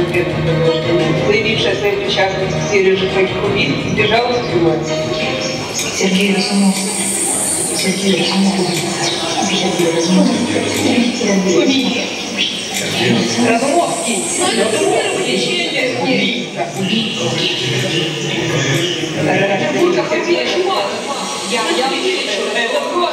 ответ, заявившая о своей причастности к серии жестоких убийств, сбежала с тюрьмы. Сергей Разумов. Сергей Разумов. Сергей Разумов. Убийца. Разумовский. Лечение убийца. Я вижу этот город.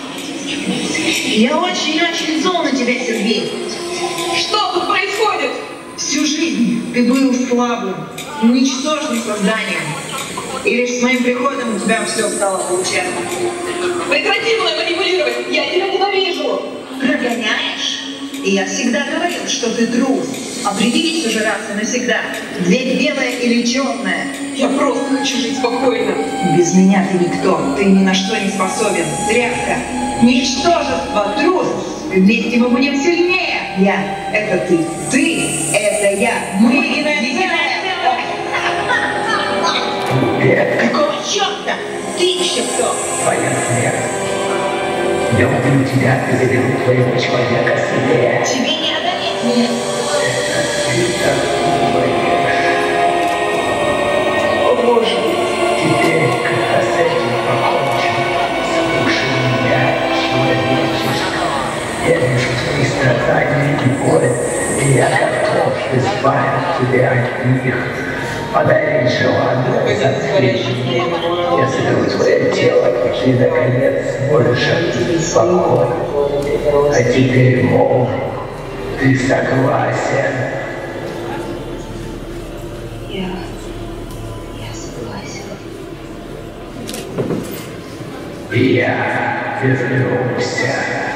Я очень зол на тебя, Сергей. Что тут происходит? Всю жизнь ты был слабым, ничтожным созданием. И лишь с моим приходом у тебя все стало получаться. Прекрати мной манипулировать! Я тебя ненавижу! Прогоняешь? И я всегда говорил, что ты трус. Определись уже раз и навсегда, дверь белая или черная. Я просто хочу жить спокойно. Без меня ты никто, ты ни на что не способен. Тряпка, ничтожество, трус. Вместе мы будем сильнее. Я — это ты — это я. Мы единое целое. Какого черта? Ты еще кто? Твоя смерть. Я убью тебя и заберу твоего человека себе. Тебе не одолеть меня. Ты так думаешь. О, Боже! Теперь, когда с этим покончено, слушай меня, человечество. Я вижу твои страдания и боль, и я готов избавить тебя от них. Подарить желанное затмение. Я заберу твое тело, и ты, наконец, сможешь обрести покой. А теперь, мол, ты согласен? Я согласен. Я вернусь.